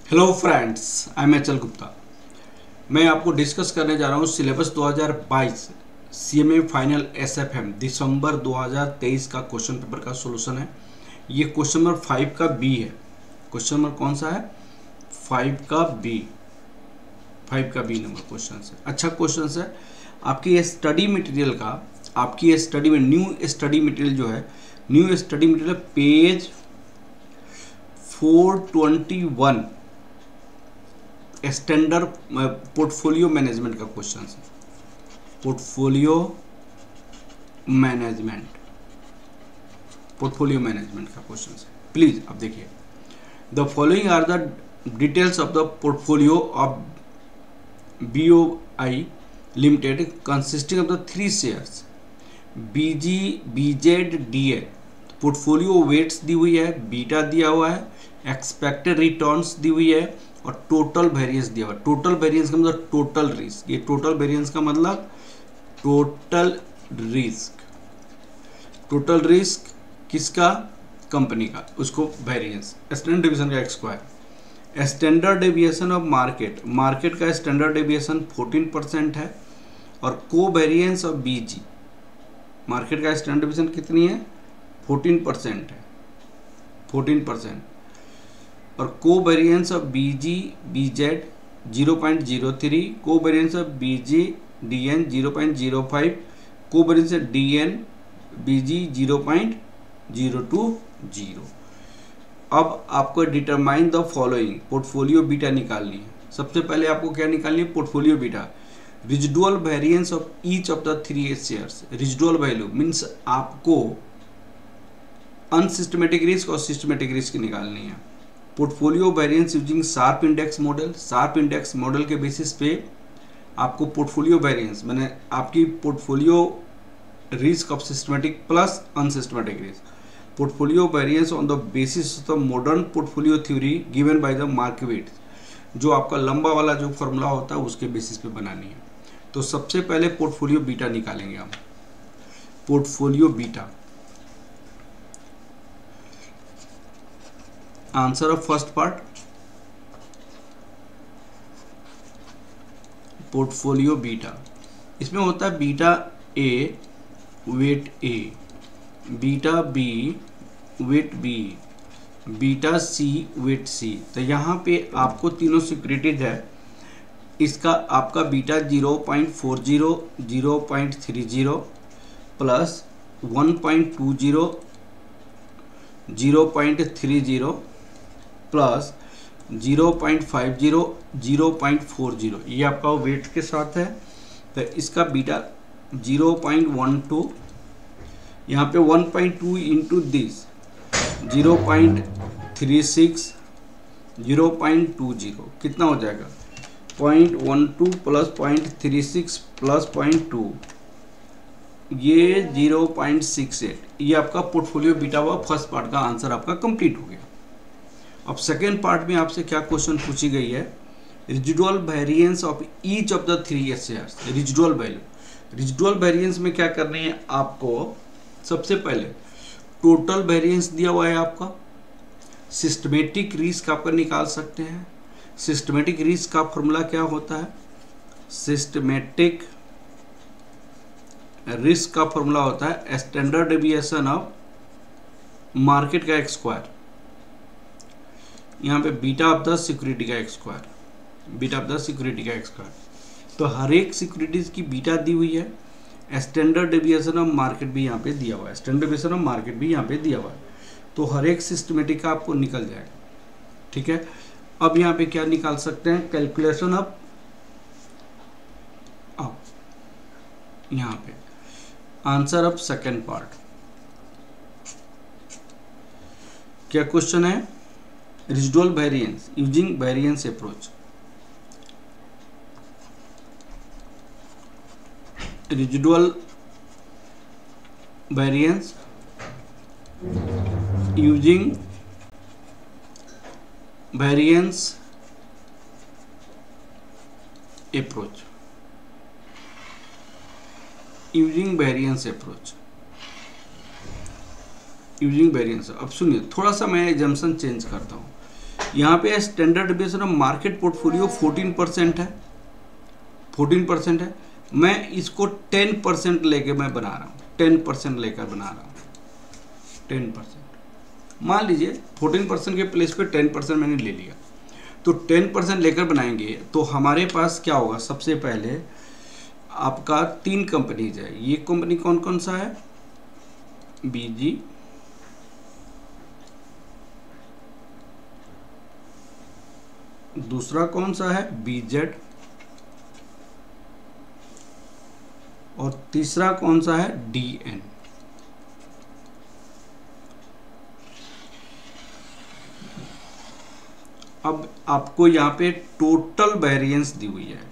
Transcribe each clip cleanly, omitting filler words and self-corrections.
Hello friends, I am H L Gupta. मैं आपको discuss करने जा रहा हूँ syllabus 2022 CMA final SFM December 2023 का क्वेश्चन पेपर का सॉल्यूशन है। ये क्वेश्चन नंबर 5 का बी है। क्वेश्चन नंबर कौन सा है? 5 का बी नंबर क्वेश्चन है। अच्छा क्वेश्चन है। आपकी ये स्टडी मटेरियल का, आपकी ये स्टडी में न्यू स्टडी मटेरियल जो है, new study material page 421 standard portfolio management का क्वेश्चन है। पोर्टफोलियो मैनेजमेंट का क्वेश्चन है। प्लीज अब देखिए, the following are the details of the portfolio of BOI limited consisting of the 3 shares BG, BZ, DA। Portfolio weights दी हुई है, beta दिया हुआ है, एक्सपेक्टेड रिटर्न्स दी हुई है और टोटल वेरिएंस दिया हुआ है। टोटल वेरिएंस का मतलब टोटल रिस्क। ये टोटल वेरिएंस का मतलब टोटल रिस्क किसका? कंपनी का, उसको वेरिएंस। स्टैंडर्ड डेविएशन का square. Standard deviation of market का स्टैंडर्ड डेविएशन 14% है और covariance of BG, market का स्टैंडर्ड डेविएशन कितनी है? 14% है, 14%। और covariance of BG, BZ 0.03, को वेरिएंस ऑफ BG, DN 0.05, को वेरिएंस ऑफ DN, BG 0.020। अब आपको determine the following, portfolio beta निकालनी है। सबसे पहले आपको क्या निकालनी है? Portfolio beta. Residual variance of each of the 3 shares. Residual value means आपको अनसिस्टमेटिक रिस्क और सिस्टमेटिक रिस्क निकालनी है। Portfolio variance using Sharpe index model. Sharpe index model के बेसिस पे आपको पोर्टफोलियो वेरिएंस मैंने आपकी portfolio risk of systematic plus unsystematic risk. Portfolio variance on the basis of the modern portfolio theory given by the Markowitz. जो आपका लंबा वाला जो फॉर्मूला होता है उसके बेसिस पे बनानी है। तो सबसे पहले पोर्टफोलियो बीटा निकालेंगे हम। Portfolio beta, answer of first part portfolio beta. इसमें होता है beta A weight A, beta B weight B, beta C weight C। तो यहाँ पे आपको तीनों सिक्योरिटीज है। इसका आपका बीटा 0.40, 0.30 प्लस 1.20, 0.30 प्लस 0.50, 0.40। ये आपका वेट के साथ है। तो इसका बीटा 0.12, यहाँ पे 1.2 इंटू दिस 0.36, 0.20 कितना हो जाएगा? 0.12 प्लस 0.36 प्लस 0.2, ये 0.68। ये आपका पोर्टफोलियो बीटा हुआ। फर्स्ट पार्ट का आंसर आपका कंप्लीट हो गया। अब सेकेंड पार्ट में आपसे क्या क्वेश्चन पूछी गई है? Residual variance of each of the 3 shares. Residual value, residual variance में क्या करनी है आपको? सबसे पहले टोटल वेरिएंस दिया हुआ है आपका, सिस्टमेटिक रिस्क आपका निकाल सकते हैं। सिस्टमेटिक रिस्क का फॉर्मूला क्या होता है? सिस्टमेटिक रिस्क का फॉर्मूला होता है स्टैंडर्ड डेविएशन ऑफ मार्केट का स्क्वायर, यहाँ पे बीटा ऑफ द सिक्योरिटी का square, beta of the security का स्क्वायर। तो हर एक सिक्योरिटीज की बीटा दी हुई है। स्टैंडर्ड डेविएशन ऑफ मार्केट भी यहाँ पे दिया हुआ है, स्टैंडर्ड डेविएशन ऑफ मार्केट भी यहाँ पे दिया हुआ है। तो हर एक सिस्टमेटिक का आपको निकल जाएगा। ठीक है, अब यहाँ पे क्या निकाल सकते हैं? कैलकुलेशन ऑफ, यहाँ पे आंसर ऑफ सेकेंड पार्ट। क्या क्वेश्चन है? Residual variance using variance approach. Residual variance using variance approach, using variance approach, using variance. अब सुनिए, थोड़ा सा मैं एजम्पशन चेंज करता हूँ। यहाँ पे standard deviation of market portfolio 14% है, 14% है। मैं इसको 10% लेके मैं बना रहा हूँ, 10% लेकर बना रहा हूँ, 10%। मान लीजिए 14% के प्लेस पे 10% मैंने ले लिया, तो 10% लेकर बनाएंगे तो हमारे पास क्या होगा? सबसे पहले आपका 3 कंपनीज है। ये कंपनी कौन कौन सा है? बीजी, दूसरा कौन सा है? बीजेड, और तीसरा कौन सा है? डीएन। अब आपको यहां पे टोटल वेरिएंस दी हुई है,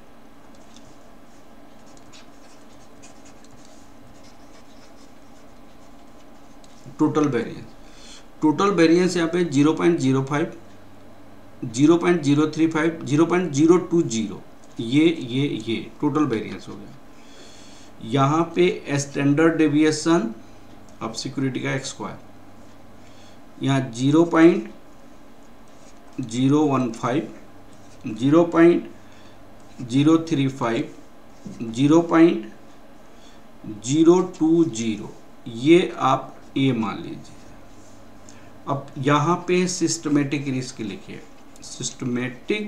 टोटल वेरिएंस यहाँ पे 0.05, 0.035, 0.020, ये टोटल वेरिएंस हो गया। यहाँ पे स्टैंडर्ड डेविएशन अब सिक्योरिटी का एक्स स्क्वायर, यहाँ 0.015, 0.035, 0.020, ये आप ए मान लीजिए। अब यहाँ पे सिस्टमेटिक रिस्क लिखिए, systematic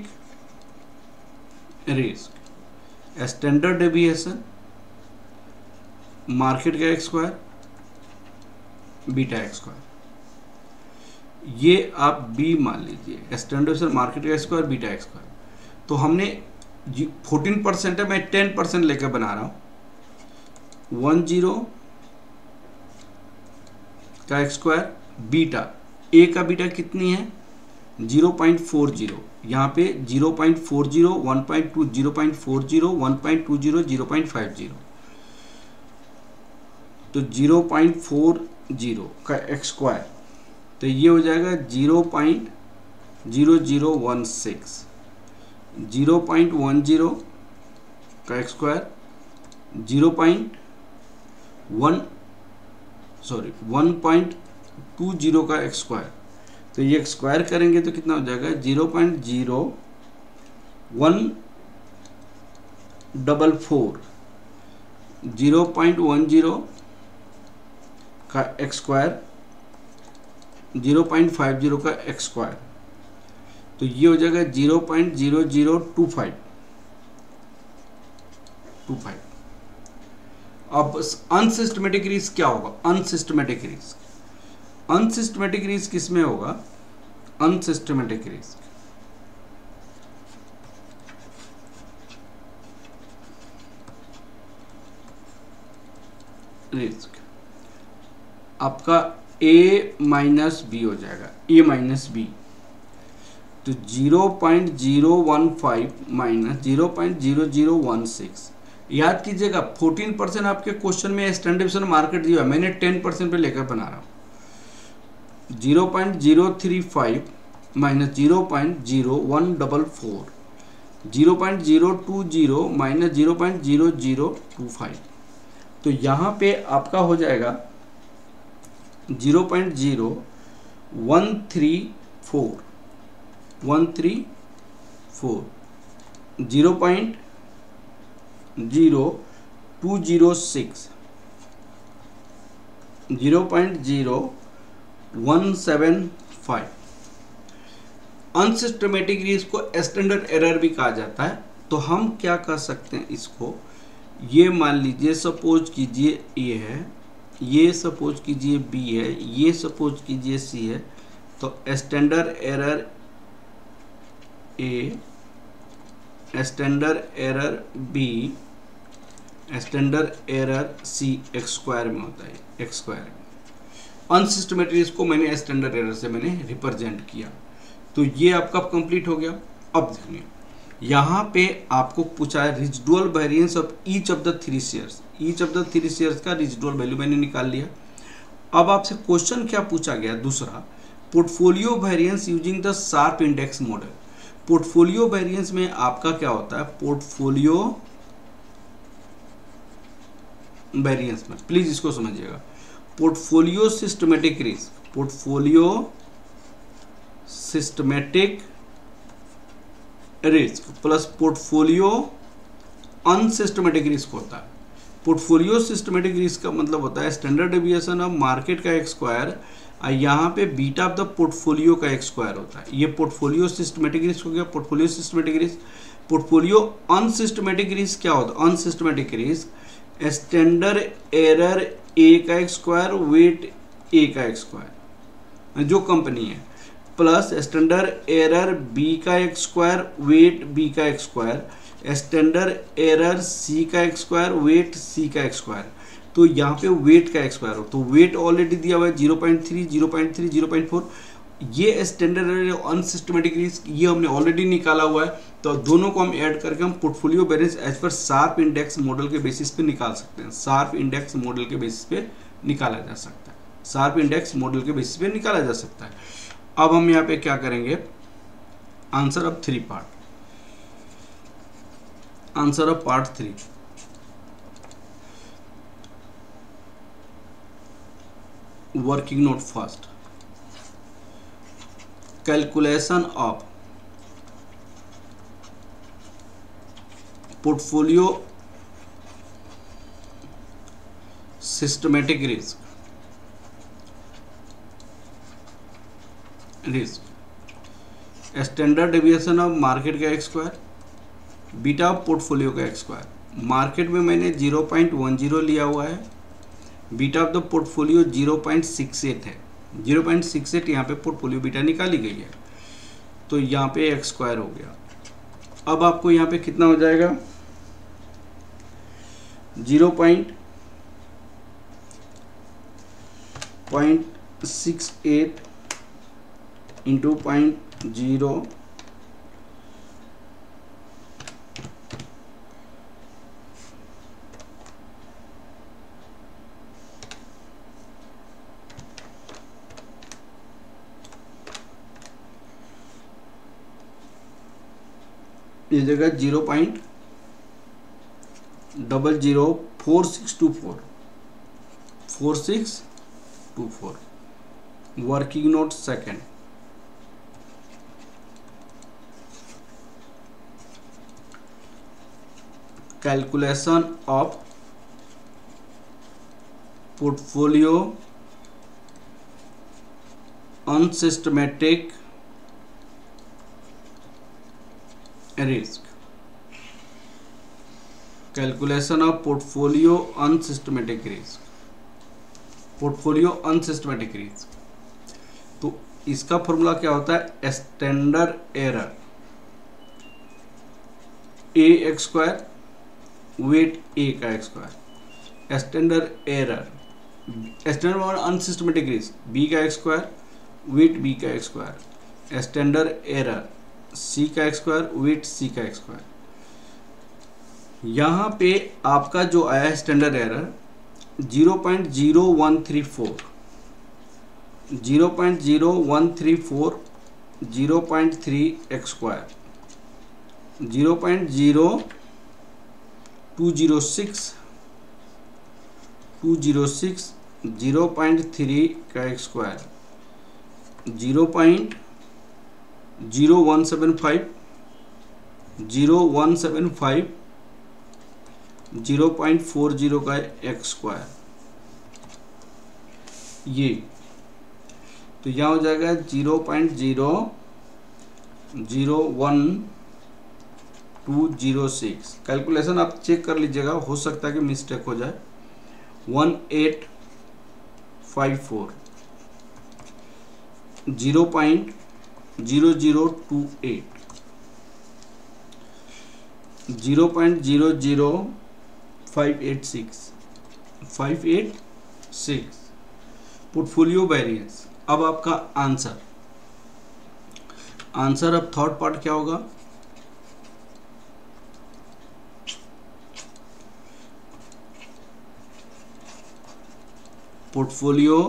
risk, standard deviation, market का X square, beta X square, ये आप बी मान लीजिए। स्टैंडर्ड डेविएशन, मार्केट का X square, beta X square. तो हमने 14% है, मैं 10% लेकर बना रहा हूँ। 10 का एक्स स्क्वायर, बीटा, ए का बीटा कितनी है? 0.40, यहाँ पे 0.40, 1.2, 0.40, 1.20, 0.50, तो 0.40 का एक्स स्क्वायर, तो ये हो जाएगा 0.0016, 0.10 का एक्स स्क्वायर, 1.20 का एक्स स्क्वायर, तो ये स्क्वायर करेंगे तो कितना हो जाएगा? 0.0144, 0.10 का एक्स स्क्वायर, 0.50 का एक्स स्क्वायर, तो ये हो जाएगा 0.0025। अब अनसिस्टमेटिक रिस्क क्या होगा? अनसिस्टमेटिक रिस्क किसमें होगा? अनसिस्टमेटिक रिस्क आपका ए माइनस बी हो जाएगा, ए माइनस बी, तो 0.015 माइनस 0.0016। याद कीजिएगा 14% आपके क्वेश्चन में स्टैंडर्ड डेविएशन मार्केट दिया है, मैंने 10% पे लेकर बना रहा हूँ। 0.035 माइनस 0.0144, 0.020 माइनस 0.0025, तो यहाँ पे आपका हो जाएगा 0.0134, 0.0206, 0.0175। अनसिस्टमेटिक रिस्क को स्टैंडर्ड एरर भी कहा जाता है। तो हम क्या कर सकते हैं इसको, ये मान लीजिए सपोज कीजिए ए है, ये सपोज कीजिए बी है, ये सपोज कीजिए सी है, तो standard error A, standard error B, standard error C X square में होता है, एक्स स्क्वायर में। अनसिस्टमेटिक रिस्क को मैंने स्टैंडर्ड एरर से मैंने रिप्रेजेंट किया, तो ये आपका कंप्लीट हो गया। अब देखिए यहाँ पे आपको पूछा है residual variance of each of the 3 shares, each of the 3 shares का रेजिडुअल वैल्यू मैंने निकाल लिया। अब आपसे क्वेश्चन क्या पूछा गया? दूसरा, portfolio variance using the Sharpe index model. Portfolio variance में आपका क्या होता है? पोर्टफोलियो वेरिएंस में, प्लीज इसको समझिएगा, portfolio systematic risk, portfolio systematic risk plus portfolio unsystematic risk होता है। पोर्टफोलियो सिस्टमेटिक रिस्क का मतलब होता है स्टैंडर्ड डेविएशन ऑफ मार्केट का एक स्क्वायर, यहाँ पे बीटा ऑफ द पोर्टफोलियो का एक स्क्वायर होता है। ये पोर्टफोलियो सिस्टमेटिक रिस्क हो गया। Portfolio systematic risk. Portfolio unsystematic risk क्या होता है? Unsystematic risk standard error A का एक स्क्वायर वेट ए का एक स्क्वायर जो कंपनी है, प्लस स्टैंडर्ड एरर बी का एक स्क्वायर वेट बी का एक स्क्वायर, स्टैंडर्ड एरर सी का एक स्क्वायर वेट सी का एक स्क्वायर। तो यहाँ पे वेट का एक स्क्वायर हो, तो वेट ऑलरेडी दिया हुआ है 0.3, 0.3, 0.4। ये स्टैंडर्ड एरर अनसिस्टमेटिक रिस्क ये हमने ऑलरेडी निकाला हुआ है। तो दोनों को हम ऐड करके हम portfolio variance as per Sharpe index model के बेसिस पे निकाल सकते हैं। शार्प इंडेक्स मॉडल के बेसिस पे निकाला जा सकता है। शार्प इंडेक्स मॉडल के बेसिस पे निकाला जा सकता है। अब हम यहाँ पे क्या करेंगे? Answer of 3 part. Answer of part 3, working note first, calculation of portfolio systematic risk standard deviation of market का एक स्क्वायर, बीटा ऑफ पोर्टफोलियो का एक स्क्वायर। मार्केट में मैंने 0.10 लिया हुआ है, बीटा ऑफ द पोर्टफोलियो 0.68 है। 0.68 यहाँ पे पोर्टफोलियो बीटा निकाली गई है, तो यहाँ पे एक स्क्वायर हो गया। अब आपको यहाँ पे कितना हो जाएगा? 0.68 इंटू 0.0 इस जगह 0.004624 working note second, calculation of portfolio unsystematic risk. Calculation of portfolio unsystematic risk. Portfolio unsystematic risk, तो इसका फॉर्मूला क्या होता है? Standard error A X square weight A का X square, standard error standard unsystematic risk B का X square weight B का X square, standard error C का X square wait C का एक्स स्क्वायर। यहाँ पे आपका जो आया है स्टैंडर्ड एरर 0.0134, 0.0134, 0.3 एक्स स्क्वायर, 0.0206, 206, 0.3 का एक्स स्क्वायर, 0.0175, 0175, 0.40 का एक्स स्क्वायर। ये तो यहाँ हो जाएगा 0.01206। कैलकुलेशन आप चेक कर लीजिएगा, हो सकता है कि मिस्टेक हो जाए। 1854, 0.0028, 0.00586 पोर्टफोलियो वेरिएंस। अब आपका आंसर अब थर्ड पार्ट क्या होगा? Portfolio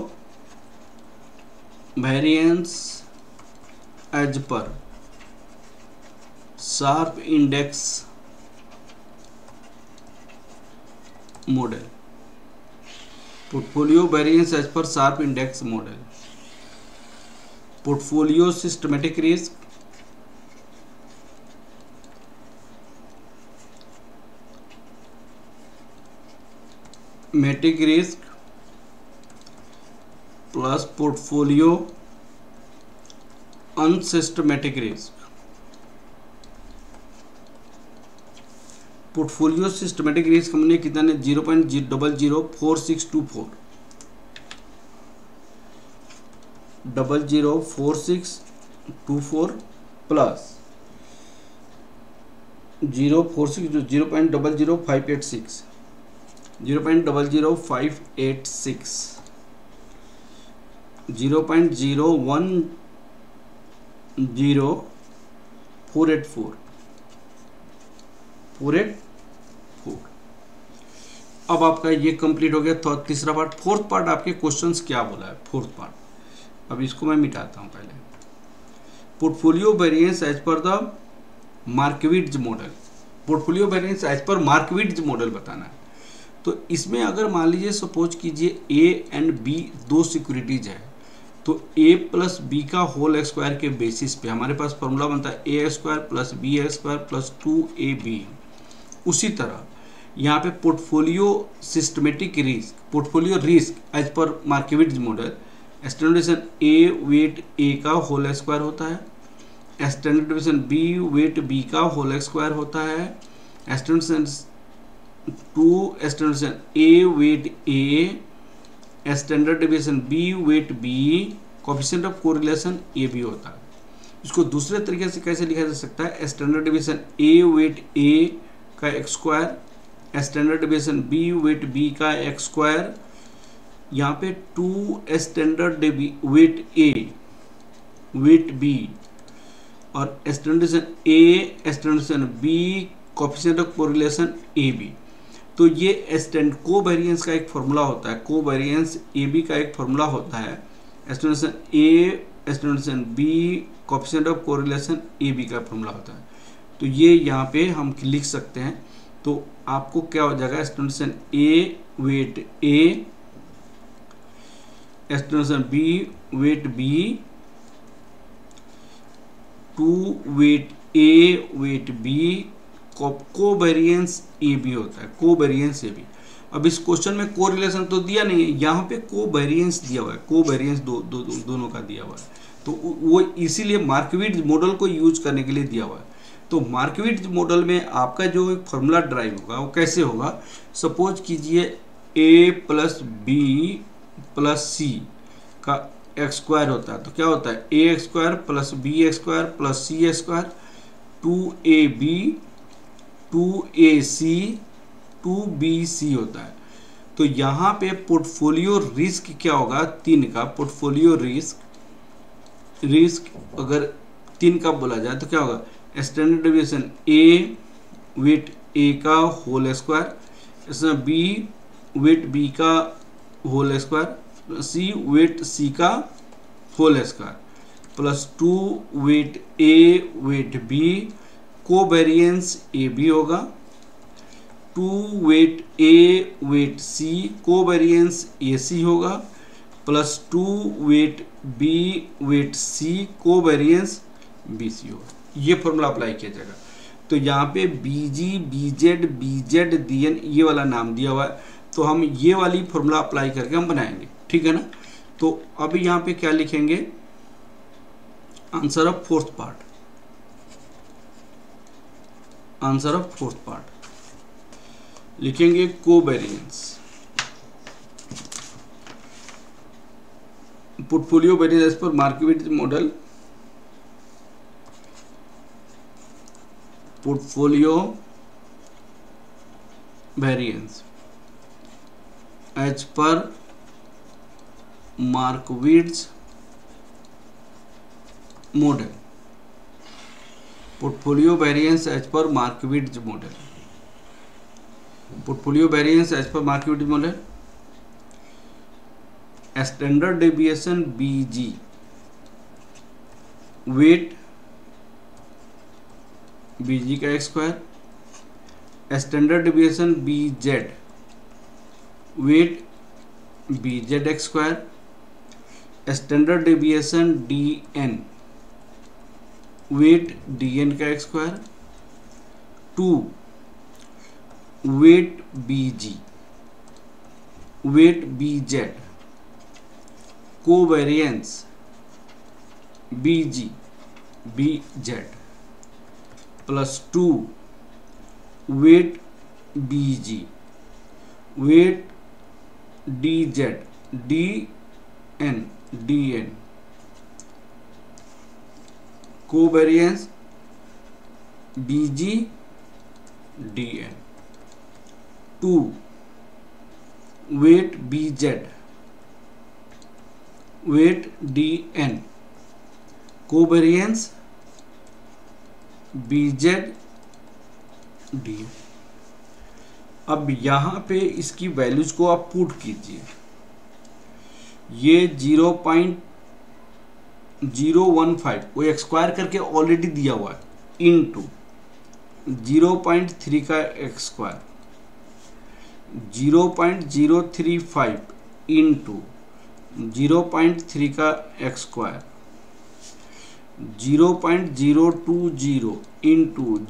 variance as per Sharpe index model. Portfolio variance as per Sharpe index model. Portfolio systematic risk, मेटिक risk plus portfolio unsystematic risk. Portfolio systematic risk हमने कितना ने 0.004624 004624 प्लस 0.00586 0.00586 0.010484 अब आपका ये कंप्लीट हो गया। तो तीसरा पार्ट, फोर्थ पार्ट आपके क्वेश्चंस क्या बोला है, फोर्थ पार्ट। अब इसको मैं मिटाता हूं पहले। Portfolio variance as per the Markowitz model, portfolio variance as per Markowitz model बताना है। तो इसमें अगर मान लीजिए सपोज कीजिए ए एंड बी दो सिक्योरिटीज है, तो ए प्लस बी का होल स्क्वायर के बेसिस पे हमारे पास फॉर्मूला बनता है A square plus B square plus 2ab। उसी तरह यहाँ पे portfolio systematic risk, portfolio risk as per Markowitz model, standard division A weight A का होल स्क्वायर होता है, standard division B weight B का होल स्क्वायर होता है, standard division 2 standard division A weight A, standard division B weight B, coefficient of correlation A भी होता है। इसको दूसरे तरीके से कैसे लिखा जा सकता है, standard division A weight A का X square, standard division B weight B का एक्स स्क्वायर, यहाँ पे 2 standard weight A weight B और standard division A standard division B, coefficient of correlation A B. तो ये कोवेरिएंस का एक formula होता है, कोवेरिएंस ए बी का एक फॉर्मूला होता है, standard division A standard division B, coefficient of correlation A B का फॉर्मूला होता है। तो ये यहाँ पे हम लिख सकते हैं। तो आपको क्या हो जाएगा, standard division A weight A, standard division B weight B, 2 weight A weight B, covariance A B होता है, कोवेरिएंस ए बी। अब इस क्वेश्चन में कोरिलेशन तो दिया नहीं है, यहाँ पे कोवेरिएंस दिया हुआ है, कोवेरिएंस दोनों का दिया हुआ है। तो वो इसीलिए मार्कविट्ज मॉडल को यूज करने के लिए दिया हुआ है। तो मार्कविट्ज मॉडल में आपका जो एक फॉर्मूला ड्राइव होगा वो कैसे होगा, सपोज कीजिए A plus B plus C का एक्स स्क्वायर होता है, तो क्या होता है A X square plus B X square plus C X square, 2ab 2ac 2bc होता है। तो यहाँ पे पोर्टफोलियो रिस्क क्या होगा, 3 का पोर्टफोलियो रिस्क अगर 3 का बोला जाए तो क्या होगा, standard division A weight A का होल स्क्वायर, इसमें बी वेट बी का whole square, C weight C का whole square plus 2 weight A weight B, covariance A B होगा, 2 weight A weight C, covariance A C होगा, plus 2 weight B weight C, covariance B C होगा। ये formula apply किया जाएगा। तो यहाँ पे बीजी बीजेड बीजेड डीएन ये वाला नाम दिया हुआ है, तो हम ये वाली फॉर्मूला अप्लाई करके हम बनाएंगे, ठीक है ना। तो अभी यहाँ पे क्या लिखेंगे, answer of fourth part, answer of fourth part लिखेंगे covariance, portfolio variance as per Markowitz model, portfolio variance as per Markowitz model, portfolio variance as per Markowitz model, portfolio variance as per Markowitz model, standard deviation BG weight BG का X square, standard deviation BZ weight BZ X square, standard deviation D N, weight D N का square, 2 weight B G, weight B Z, covariance B G B Z plus 2 weight B G, weight D Z D N, covariance B G D N, 2 weight B Z, weight D N, covariance B Z D N. अब यहाँ पे इसकी values को आप put कीजिए। ये 0.015 वो square करके ऑलरेडी दिया हुआ है, इनटू 0.3 का एक्स स्क्वायर, 0.035 इंटू 0.3 का एक्स स्क्वायर, 0.020 इंटू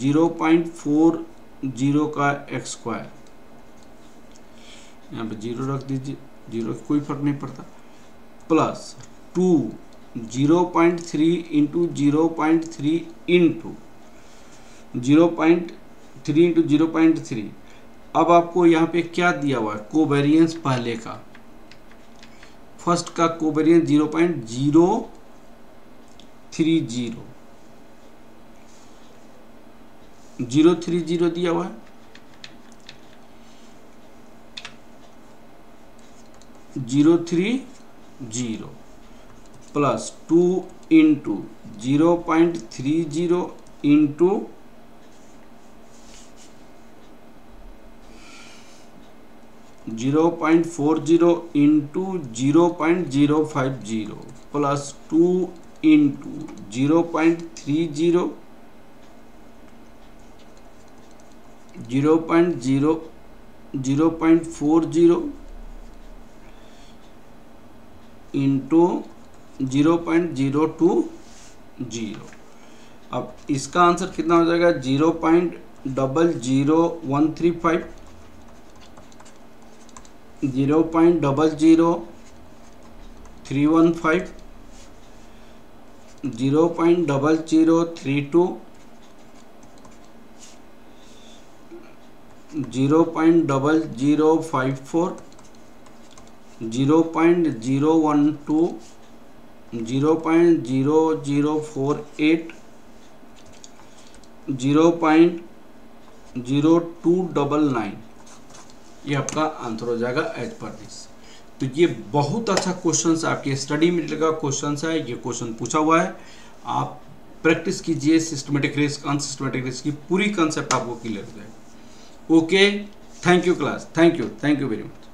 0.40 का एक्स स्क्वायर, यहाँ पे 0 रख दीजिए, 0 कोई फर्क नहीं पड़ता, प्लस 2 0.3 इंटू 0.3 इंटू 0.3 इंटू 0.3। अब आपको यहाँ पे क्या दिया हुआ है, कोवेरियंस पहले का, फर्स्ट का कोवेरियंस 0.030 दिया हुआ है, 030 plus 2 into 0.30 into 0.40 into 0.050 plus 2 into 0.30 0.40 into 0.020। अब इसका आंसर कितना हो जाएगा, 0.00135, 0.00315, 0.0032, 0.0054, 0.012, 0.0048, 0.0299। ये आपका आंसर हो जाएगा एज पर दिस। तो ये बहुत अच्छा क्वेश्चन है, आपके स्टडी मटेरियल का क्वेश्चन है, ये क्वेश्चन पूछा हुआ है, आप प्रैक्टिस कीजिए। सिस्टमेटिक रिस्क, अनसिस्टमेटिक रिस्क की पूरी कंसेप्ट आपको क्लियर हो जाएगा। Okay, thank you class, thank you very much.